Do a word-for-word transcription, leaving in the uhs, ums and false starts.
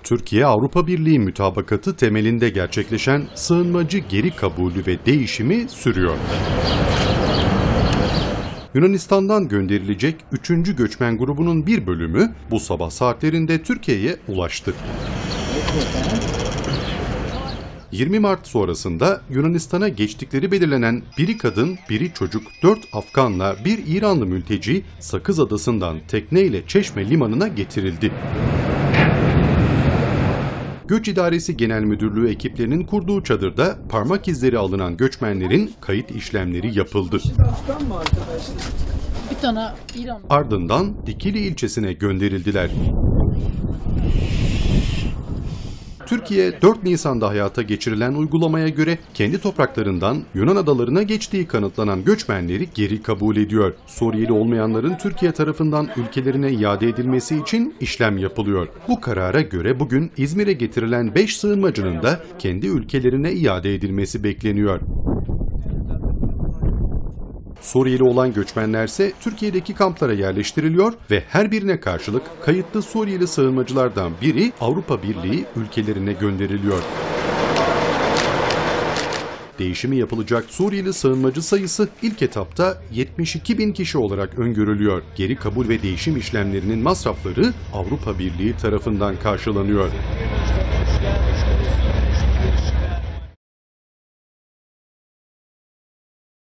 Türkiye-Avrupa Birliği mütabakatı temelinde gerçekleşen sığınmacı geri kabulü ve değişimi sürüyor. Yunanistan'dan gönderilecek üçüncü göçmen grubunun bir bölümü bu sabah saatlerinde Türkiye'ye ulaştı. yirmi Mart sonrasında Yunanistan'a geçtikleri belirlenen biri kadın, biri çocuk, dört Afganla bir İranlı mülteci Sakız Adası'ndan tekneyle Çeşme limanına getirildi. Göç İdaresi Genel Müdürlüğü ekiplerinin kurduğu çadırda parmak izleri alınan göçmenlerin kayıt işlemleri yapıldı. Bir tane İran. Ardından Dikili ilçesine gönderildiler. Türkiye, dört Nisan'da hayata geçirilen uygulamaya göre kendi topraklarından Yunan adalarına geçtiği kanıtlanan göçmenleri geri kabul ediyor. Suriyeli olmayanların Türkiye tarafından ülkelerine iade edilmesi için işlem yapılıyor. Bu karara göre bugün İzmir'e getirilen beş sığınmacının da kendi ülkelerine iade edilmesi bekleniyor. Suriyeli olan göçmenlerse Türkiye'deki kamplara yerleştiriliyor ve her birine karşılık kayıtlı Suriyeli sığınmacılardan biri Avrupa Birliği ülkelerine gönderiliyor. Değişimi yapılacak Suriyeli sığınmacı sayısı ilk etapta yetmiş iki bin kişi olarak öngörülüyor. Geri kabul ve değişim işlemlerinin masrafları Avrupa Birliği tarafından karşılanıyor.